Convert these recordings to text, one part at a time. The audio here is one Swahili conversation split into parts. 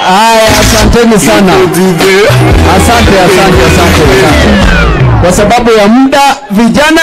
Asanteni sana. Asante. Kwa sababu ya muda, vijana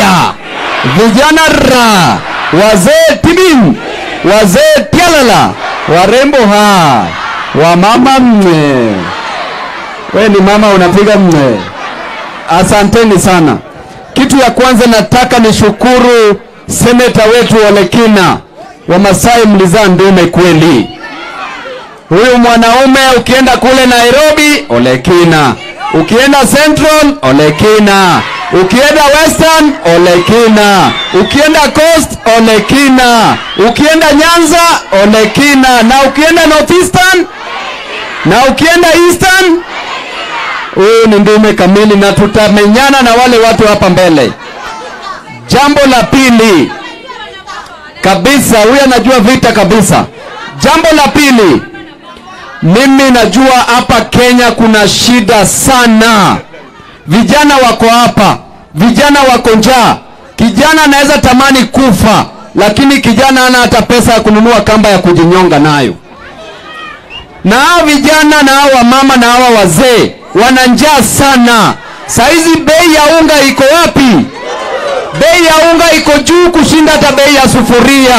ra, wazee tibim, wazee tialala, warembo wa mama mne. Wewe ni mama unapiga mne. Asanteni sana. Kitu ya kwanza nataka nishukuru seneta wetu Ole Kina wa Masai mlizaa ndume kweli. Huyu mwanaume ukienda kule Nairobi, Ole Kina. Ukienda Central, Ole Kina. Ukienda Western, Ole Kina. Ukienda Coast, Ole Kina. Ukienda Nyanza, Ole Kina. Na ukienda Northeastern, na ukienda Eastern, huyu ni ndume kamili na tutamenyana na wale watu hapa mbele. Jambo la pili kabisa, huyu anajua vita kabisa. Jambo la pili, mimi najua hapa Kenya kuna shida sana. Vijana wako hapa, vijana wako njaa. Kijana anaweza tamani kufa, lakini kijana hana hata pesa ya kununua kamba ya kujinyonga nayo. Na hao vijana na hao mama na hao wazee wana njaa sana. Saizi bei ya unga iko wapi? Bei ya unga iko juu kushinda hata bei ya sufuria.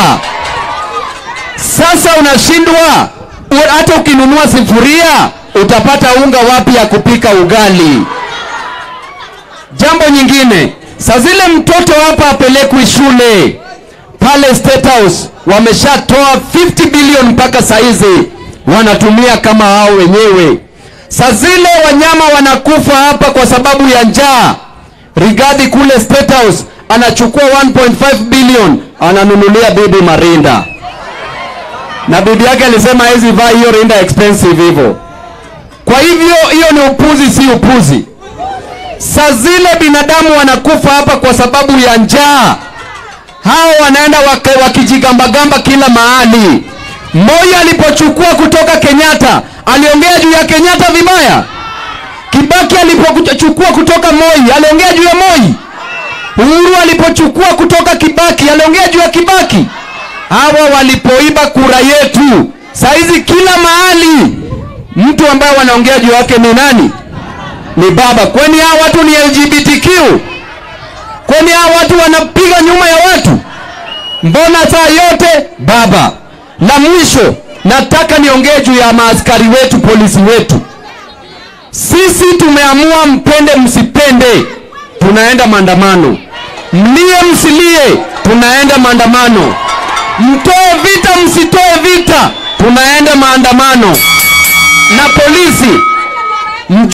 Sasa unashindwa, hata ukinunua sufuria utapata unga wapi ya kupika ugali? Jambo nyingine, saa zile mtoto hapa apelekwi shule, pale State House wameshatoa 50 billion mpaka saizi wanatumia kama hao wenyewe. Saa zile wanyama wanakufa hapa kwa sababu ya njaa. Rigathi kule State House anachukua 1.5 billion ananunulia bibi marinda. Na bibi yake alisema hizi vaa hiyo rinda expensive hivyo. Kwa hivyo hiyo ni upuzi, si upuzi. Saa zile binadamu wanakufa hapa kwa sababu ya njaa. Hao wanaenda wakijigambagamba kila mahali. Moi alipochukua kutoka Kenyatta, aliongea juu ya Kenyatta vibaya. Kibaki alipochukua kutoka Moi, aliongea juu ya Moi. Uhuru alipochukua kutoka Kibaki, aliongea juu ya Kibaki. Hawa walipoiba kura yetu, saizi kila mahali mtu ambaye wanaongea juu yake ni nani? Ni baba. Kwani hao watu ni LGBTQ? Kwani hao watu wanapiga nyuma ya watu? Mbona saa yote baba? La mwisho, nataka niongee juu ya maaskari wetu, polisi wetu. Sisi tumeamua mpende msipende, tunaenda maandamano. Mlie msilie, tunaenda maandamano. Mtoe vita msitoe vita, tunaenda maandamano. Na polisi